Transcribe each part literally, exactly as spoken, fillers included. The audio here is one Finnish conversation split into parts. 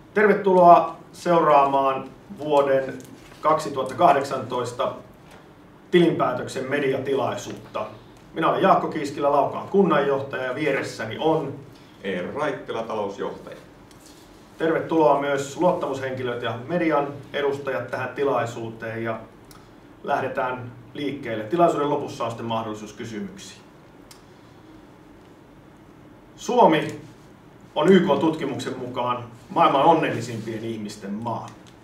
Tervetuloa seuraamaan vuoden kaksituhattakahdeksantoista tilinpäätöksen mediatilaisuutta. Minä olen Jaakko Kiiskilä, Laukaan kunnanjohtaja, ja vieressäni on Eero Raittila, talousjohtaja. Tervetuloa myös luottamushenkilöt ja median edustajat tähän tilaisuuteen, ja lähdetään liikkeelle. Tilaisuuden lopussa on sitten mahdollisuus kysymyksiin. Suomi on Y K-tutkimuksen mukaan maailman onnellisimpien ihmisten maa.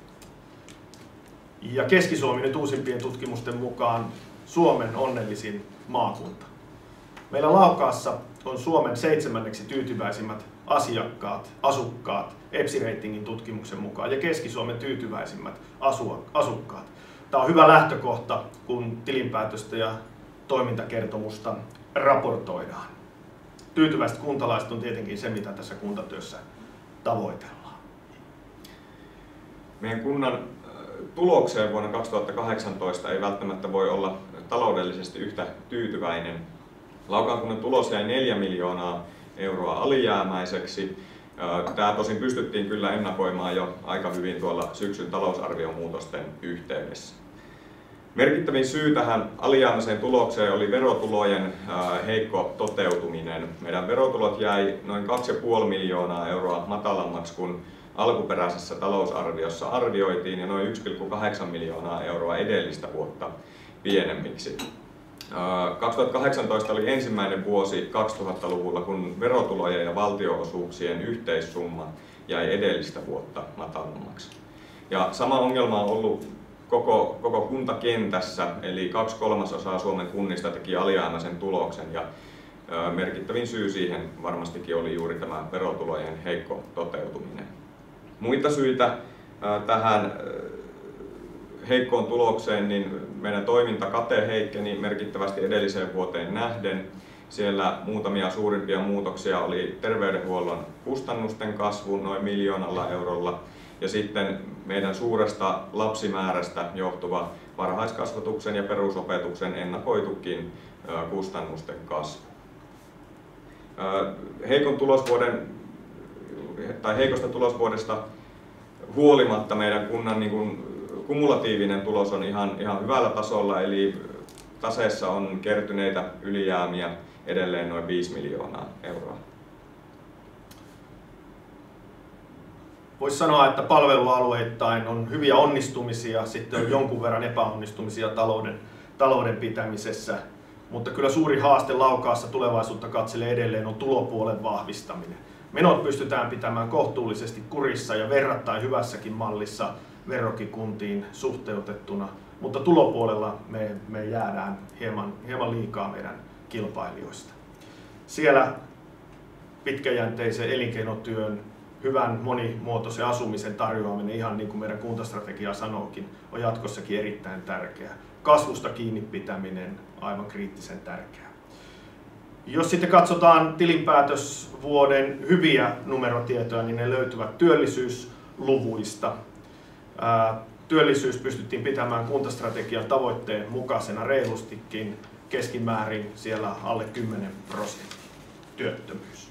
Ja Keski-Suomi nyt uusimpien tutkimusten mukaan Suomen onnellisin maakunta. Meillä Laukaassa on Suomen seitsemänneksi tyytyväisimmät asiakkaat, asukkaat E P S I-reitingin tutkimuksen mukaan, ja Keski-Suomen tyytyväisimmät asukkaat. Tämä on hyvä lähtökohta, kun tilinpäätöstä ja toimintakertomusta raportoidaan. Tyytyväiset kuntalaiset on tietenkin se, mitä tässä kuntatyössä tavoitellaan. Meidän kunnan tulokseen vuonna kaksituhattakahdeksantoista ei välttämättä voi olla taloudellisesti yhtä tyytyväinen. Laukaan kunnan tulos jäi neljä miljoonaa euroa alijäämäiseksi. Tämä tosin pystyttiin kyllä ennakoimaan jo aika hyvin tuolla syksyn talousarviomuutosten yhteydessä. Merkittävin syy tähän alijäämäiseen tulokseen oli verotulojen heikko toteutuminen. Meidän verotulot jäi noin kaksi pilkku viisi miljoonaa euroa matalammaksi kuin alkuperäisessä talousarviossa arvioitiin, ja noin yksi pilkku kahdeksan miljoonaa euroa edellistä vuotta pienemmiksi. kaksituhattakahdeksantoista oli ensimmäinen vuosi kaksituhattaluvulla, kun verotulojen ja valtionosuuksien yhteissumma jäi edellistä vuotta matalammaksi. Ja sama ongelma on ollut koko, koko kuntakentässä, eli kaksi kolmasosaa Suomen kunnista teki alijäämäisen tuloksen, ja merkittävin syy siihen varmastikin oli juuri tämä verotulojen heikko toteutuminen. Muita syitä tähän heikkoon tulokseen, niin meidän toimintakate heikkeni merkittävästi edelliseen vuoteen nähden. Siellä muutamia suurimpia muutoksia oli terveydenhuollon kustannusten kasvu noin miljoonalla eurolla, ja sitten meidän suuresta lapsimäärästä johtuva varhaiskasvatuksen ja perusopetuksen ennakoitukin kustannusten kasvu. Heikon tulosvuoden tai heikosta tulosvuodesta huolimatta meidän kunnan niin kuin kumulatiivinen tulos on ihan, ihan hyvällä tasolla, eli taseessa on kertyneitä ylijäämiä edelleen noin viisi miljoonaa euroa. Voisi sanoa, että palvelualueittain on hyviä onnistumisia, sitten on jonkun verran epäonnistumisia talouden, talouden pitämisessä, mutta kyllä suuri haaste Laukaassa tulevaisuutta katselee edelleen on tulopuolen vahvistaminen. Menot pystytään pitämään kohtuullisesti kurissa ja verrattain hyvässäkin mallissa verrokkikuntiin suhteutettuna, mutta tulopuolella me, me jäädään hieman, hieman liikaa meidän kilpailijoista. Siellä pitkäjänteisen elinkeinotyön, hyvän monimuotoisen asumisen tarjoaminen, ihan niin kuin meidän kuntastrategia sanookin, on jatkossakin erittäin tärkeää. Kasvusta kiinni pitäminen aivan kriittisen tärkeää. Jos sitten katsotaan tilinpäätösvuoden hyviä numerotietoja, niin ne löytyvät työllisyysluvuista. Työllisyys pystyttiin pitämään kuntastrategian tavoitteen mukaisena reilustikin, keskimäärin siellä alle kymmenen prosenttia työttömyys.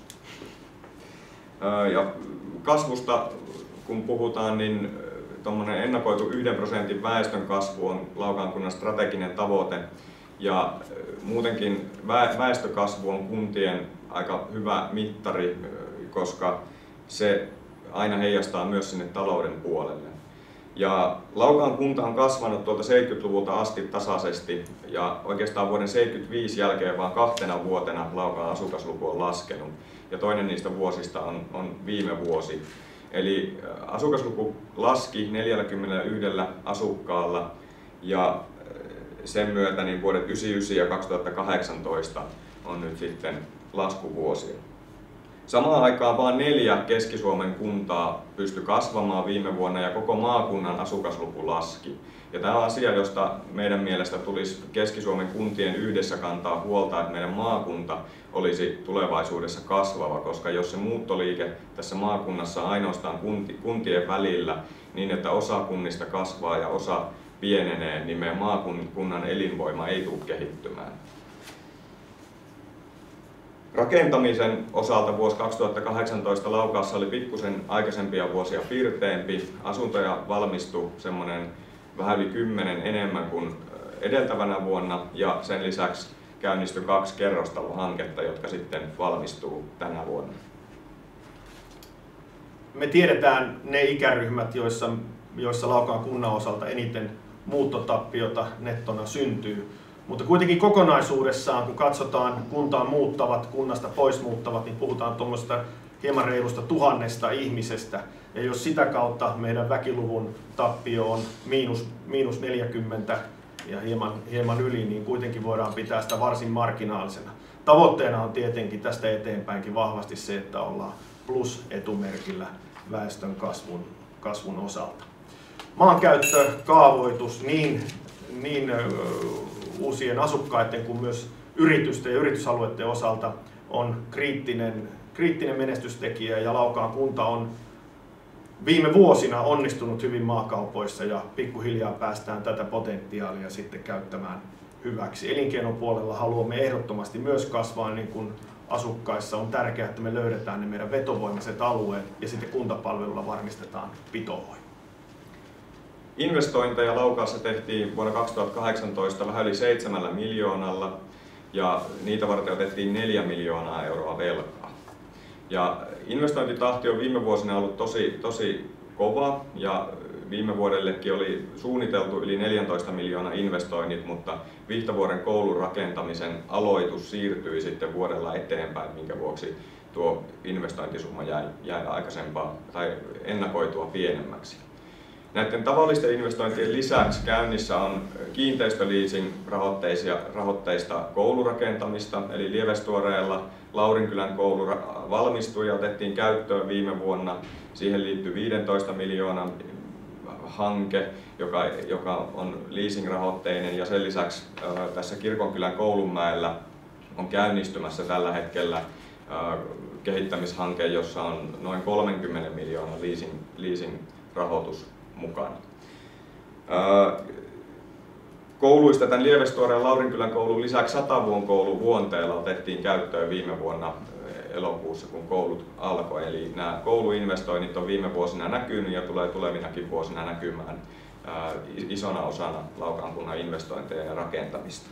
Ja kasvusta kun puhutaan, niin tuommoinen ennakoitu yhden prosentin väestön kasvu on Laukaan kunnan strateginen tavoite. Ja muutenkin väestökasvu on kuntien aika hyvä mittari, koska se aina heijastaa myös sinne talouden puolelle. Ja Laukaan kunta on kasvanut tuolta seitsemänkymmentäluvulta asti tasaisesti, ja oikeastaan vuoden seitsemänkymmentäviisi jälkeen vain kahtena vuotena Laukaan asukasluku on laskenut. Ja toinen niistä vuosista on, on viime vuosi. Eli asukasluku laski neljälläkymmenelläyhdellä asukkaalla, ja sen myötä niin vuodet yhdeksänkymmentäyhdeksän ja kaksituhattakahdeksantoista on nyt sitten laskuvuosia. Samaan aikaan vain neljä Keski-Suomen kuntaa pystyi kasvamaan viime vuonna, ja koko maakunnan asukasluku laski. Ja tämä on asia, josta meidän mielestä tulisi Keski-Suomen kuntien yhdessä kantaa huolta, että meidän maakunta olisi tulevaisuudessa kasvava, koska jos se muuttoliike tässä maakunnassa on ainoastaan kuntien välillä niin, että osa kunnista kasvaa ja osa pienenee, niin meidän maakunnan elinvoima ei tule kehittymään. Rakentamisen osalta vuosi kaksituhattakahdeksantoista Laukaassa oli pikkusen aikaisempia vuosia pirteempi. Asuntoja valmistui semmoinen vähän yli kymmenen enemmän kuin edeltävänä vuonna ja sen lisäksi käynnistyi kaksi kerrostalohanketta, jotka sitten valmistuu tänä vuonna. Me tiedetään ne ikäryhmät, joissa, joissa Laukaan kunnan osalta eniten muuttotappiota nettona syntyy. Mutta kuitenkin kokonaisuudessaan, kun katsotaan kuntaan muuttavat, kunnasta pois muuttavat, niin puhutaan tuommoista hieman reilusta tuhannesta ihmisestä. Ja jos sitä kautta meidän väkiluvun tappio on miinus, miinus neljäkymmentä ja hieman, hieman yli, niin kuitenkin voidaan pitää sitä varsin marginaalisena. Tavoitteena on tietenkin tästä eteenpäinkin vahvasti se, että ollaan plus-etumerkillä väestön kasvun, kasvun osalta. Maankäyttö, kaavoitus niin, niin uusien asukkaiden kuin myös yritysten ja yritysalueiden osalta on kriittinen, kriittinen menestystekijä ja Laukaan kunta on viime vuosina onnistunut hyvin maakaupoissa ja pikkuhiljaa päästään tätä potentiaalia sitten käyttämään hyväksi. Elinkeinopuolella haluamme ehdottomasti myös kasvaa, niin kuin asukkaissa on tärkeää, että me löydetään ne meidän vetovoimaiset alueet ja sitten kuntapalvelulla varmistetaan pitovoima. Investointeja Laukaassa tehtiin vuonna kaksituhattakahdeksantoista vähän yli seitsemällä miljoonalla ja niitä varten otettiin neljä miljoonaa euroa velkaa. Ja investointitahti on viime vuosina ollut tosi, tosi kova ja viime vuodellekin oli suunniteltu yli neljätoista miljoonaa investoinnit, mutta Vihtavuoren koulun rakentamisen aloitus siirtyi sitten vuodella eteenpäin, minkä vuoksi tuo investointisumma jäi, jäi aikaisempaa tai ennakoitua pienemmäksi. Näiden tavallisten investointien lisäksi käynnissä on kiinteistöleasing rahoitteista koulurakentamista, eli Lievestuoreella Laurinkylän koulu valmistui ja otettiin käyttöön viime vuonna. Siihen liittyy viisitoista miljoonan hanke, joka, joka on leasing-rahoitteinen, ja sen lisäksi ää, tässä Kirkonkylän Koulunmäellä on käynnistymässä tällä hetkellä ää, kehittämishanke, jossa on noin kolmenkymmenen miljoonan leasing, leasing-rahoitus mukana. Ää, kouluista tämän Lievestuoreen Laurinkylän koulun lisäksi Satavuon koulu Vuonteella otettiin käyttöön viime vuonna elokuussa, kun koulut alkoi. Eli nämä kouluinvestoinnit on viime vuosina näkynyt ja tulee tulevinakin vuosina näkymään ää, isona osana Laukaan kunnan investointeja ja rakentamista.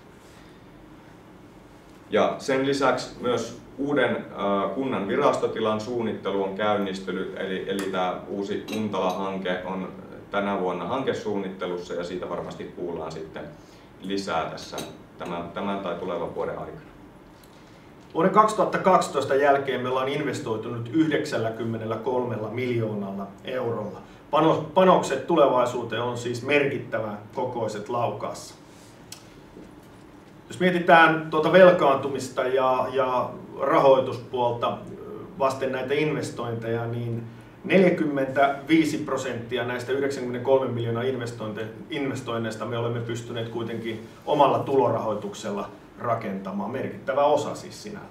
Ja sen lisäksi myös uuden ää, kunnan virastotilan suunnittelu on käynnistynyt, eli, eli tämä uusi Kuntala-hanke on tänä vuonna hankesuunnittelussa ja siitä varmasti kuullaan sitten lisää tässä tämän, tämän tai tulevan vuoden aikana. Vuoden kaksituhattakaksitoista jälkeen me ollaan investoitu nyt yhdeksänkymmentäkolme miljoonalla eurolla. Panokset tulevaisuuteen on siis merkittävän kokoiset Laukaassa. Jos mietitään tuota velkaantumista ja, ja rahoituspuolta vasten näitä investointeja, niin neljäkymmentäviisi prosenttia näistä yhdeksänkymmentäkolme miljoonaa investoinneista me olemme pystyneet kuitenkin omalla tulorahoituksella rakentamaan. Merkittävä osa siis sinällään.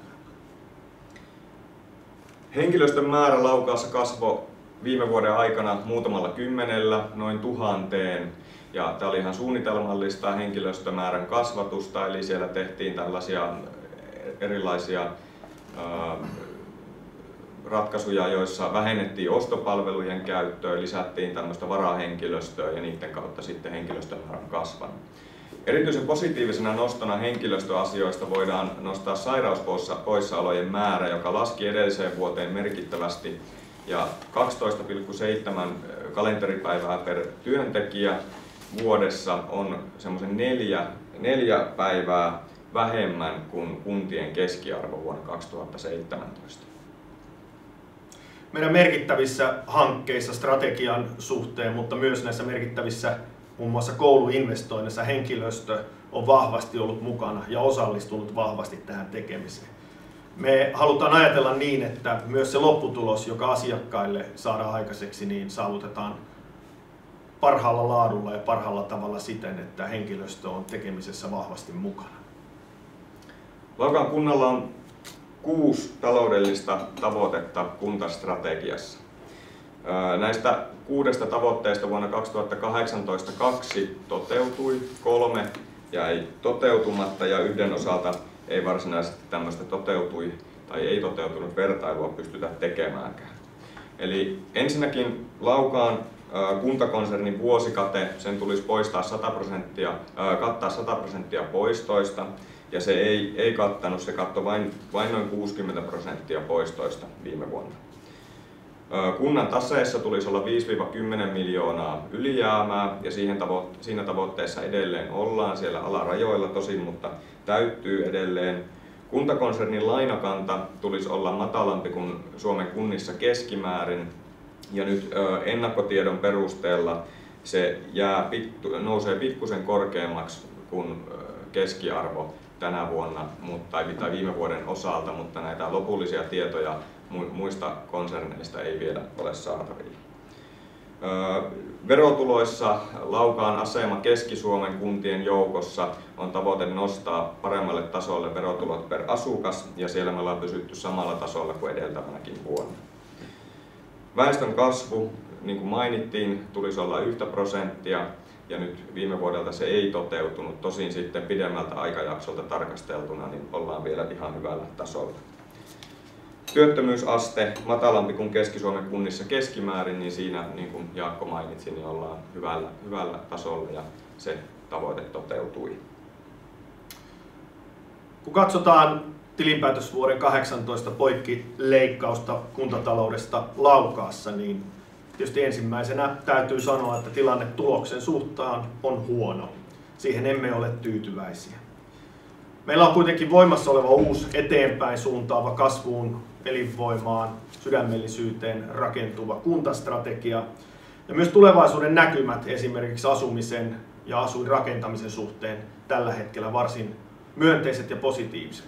Henkilöstön määrä Laukaassa kasvoi viime vuoden aikana muutamalla kymmenellä, noin tuhanteen. Ja tämä oli ihan suunnitelmallista henkilöstömäärän kasvatusta, eli siellä tehtiin tällaisia erilaisia ää, ratkaisuja, joissa vähennettiin ostopalvelujen käyttöä, lisättiin tämmöistä varahenkilöstöä ja niiden kautta sitten henkilöstömäärä on kasvanut. Erityisen positiivisena nostona henkilöstöasioista voidaan nostaa sairauspoissaolojen määrä, joka laski edelliseen vuoteen merkittävästi ja kaksitoista pilkku seitsemän kalenteripäivää per työntekijä vuodessa on semmoisen neljä, neljä päivää vähemmän kuin kuntien keskiarvo vuonna kaksituhattaseitsemäntoista. Meidän merkittävissä hankkeissa strategian suhteen, mutta myös näissä merkittävissä muun muassa kouluinvestoinneissa henkilöstö on vahvasti ollut mukana ja osallistunut vahvasti tähän tekemiseen. Me halutaan ajatella niin, että myös se lopputulos, joka asiakkaille saadaan aikaiseksi, niin saavutetaan parhaalla laadulla ja parhaalla tavalla siten, että henkilöstö on tekemisessä vahvasti mukana. Laukaan kunnalla on kuusi taloudellista tavoitetta kuntastrategiassa. Näistä kuudesta tavoitteesta vuonna kaksituhattakahdeksantoista kaksi toteutui, kolme jäi toteutumatta ja yhden osalta ei varsinaisesti tämmöistä toteutui tai ei toteutunut vertailua pystytä tekemäänkään. Eli ensinnäkin Laukaan kuntakonsernin vuosikate, sen tulisi poistaa sata prosenttia, kattaa sata prosenttia poistoista, ja se ei, ei kattanut, se kattoi vain, vain noin kuusikymmentä prosenttia poistoista viime vuonna. Kunnan taseessa tulisi olla viisi kymmenen miljoonaa ylijäämää, ja siihen tavo- siinä tavoitteessa edelleen ollaan siellä alarajoilla tosin, mutta täyttyy edelleen. Kuntakonsernin lainakanta tulisi olla matalampi kuin Suomen kunnissa keskimäärin, ja nyt ennakkotiedon perusteella se jää, nousee pikkusen korkeammaksi kuin keskiarvo tänä vuonna tai viime vuoden osalta, mutta näitä lopullisia tietoja muista konserneista ei vielä ole saatavilla. Verotuloissa Laukaan asema Keski-Suomen kuntien joukossa on tavoite nostaa paremmalle tasolle verotulot per asukas, ja siellä me ollaan pysytty samalla tasolla kuin edeltävänäkin vuonna. Väestön kasvu, niin kuin mainittiin, tulisi olla yhtä prosenttia, ja nyt viime vuodelta se ei toteutunut. Tosin sitten pidemmältä aikajaksolta tarkasteltuna niin ollaan vielä ihan hyvällä tasolla. Työttömyysaste matalampi kuin Keski-Suomen kunnissa keskimäärin, niin siinä, niin kuin Jaakko mainitsi, niin ollaan hyvällä, hyvällä tasolla ja se tavoite toteutui. Kun katsotaan tilinpäätösvuoden kahdeksantoista poikkileikkausta kuntataloudesta Laukaassa, niin tietysti ensimmäisenä täytyy sanoa, että tilanne tuloksen suhtaan on huono. Siihen emme ole tyytyväisiä. Meillä on kuitenkin voimassa oleva uusi eteenpäin suuntaava kasvuun, elinvoimaan, sydämellisyyteen rakentuva kuntastrategia ja myös tulevaisuuden näkymät esimerkiksi asumisen ja asuinrakentamisen suhteen tällä hetkellä varsin myönteiset ja positiiviset.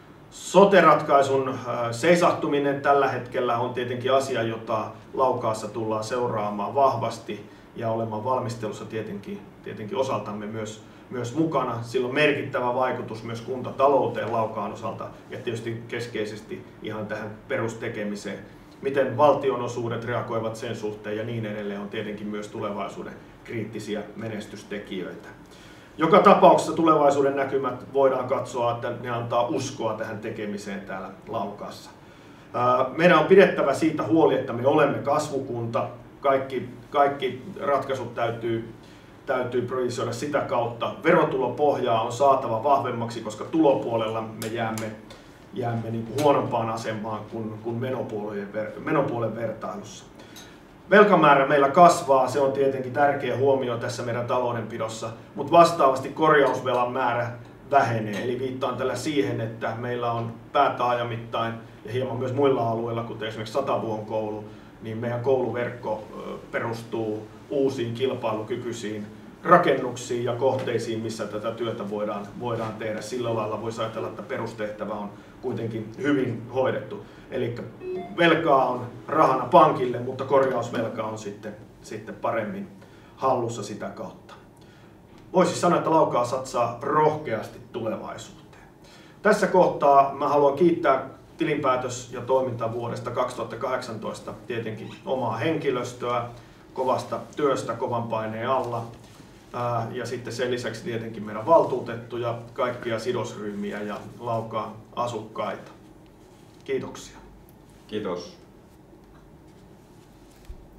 Sote-ratkaisun seisahtuminen tällä hetkellä on tietenkin asia, jota Laukaassa tullaan seuraamaan vahvasti ja olemaan valmistelussa tietenkin, tietenkin osaltamme myös, myös mukana. Sillä on merkittävä vaikutus myös kuntatalouteen Laukaan osalta ja tietysti keskeisesti ihan tähän perustekemiseen. Miten valtionosuudet reagoivat sen suhteen ja niin edelleen on tietenkin myös tulevaisuuden kriittisiä menestystekijöitä. Joka tapauksessa tulevaisuuden näkymät voidaan katsoa, että ne antaa uskoa tähän tekemiseen täällä Laukaassa. Meidän on pidettävä siitä huoli, että me olemme kasvukunta. Kaikki, kaikki ratkaisut täytyy, täytyy projisoida sitä kautta. Verotulopohjaa on saatava vahvemmaksi, koska tulopuolella me jäämme, jäämme niin kuin huonompaan asemaan kuin, kuin menopuolen, menopuolen vertailussa. Velkamäärä meillä kasvaa, se on tietenkin tärkeä huomio tässä meidän taloudenpidossa, mutta vastaavasti korjausvelan määrä vähenee. Eli viittaan tällä siihen, että meillä on päätaajamittain ja hieman myös muilla alueilla, kuten esimerkiksi Satavuon koulu, niin meidän kouluverkko perustuu uusiin kilpailukykyisiin rakennuksiin ja kohteisiin, missä tätä työtä voidaan, voidaan tehdä. Sillä lailla voisi ajatella, että perustehtävä on kuitenkin hyvin hoidettu. Eli velkaa on rahana pankille, mutta korjausvelka on sitten, sitten paremmin hallussa sitä kautta. Voisi sanoa, että Laukaa satsaa rohkeasti tulevaisuuteen. Tässä kohtaa mä haluan kiittää tilinpäätös- ja toimintavuodesta kaksituhattakahdeksantoista tietenkin omaa henkilöstöä kovasta työstä kovan paineen alla. Ja sitten sen lisäksi tietenkin meidän valtuutettuja, kaikkia sidosryhmiä ja Laukaan asukkaita. Kiitoksia. Kiitos.